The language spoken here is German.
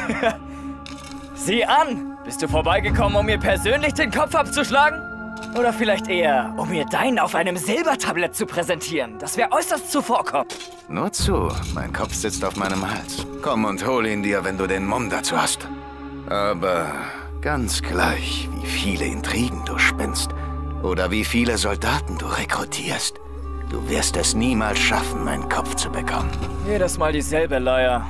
Sieh an! Bist du vorbeigekommen, um mir persönlich den Kopf abzuschlagen? Oder vielleicht eher, um mir deinen auf einem Silbertablett zu präsentieren? Das wäre äußerst zuvorkommend. Nur zu, mein Kopf sitzt auf meinem Hals. Komm und hol ihn dir, wenn du den Mumm dazu hast. Aber ganz gleich, wie viele Intrigen du spinnst oder wie viele Soldaten du rekrutierst, du wirst es niemals schaffen, meinen Kopf zu bekommen. Jedes Mal dieselbe Leier.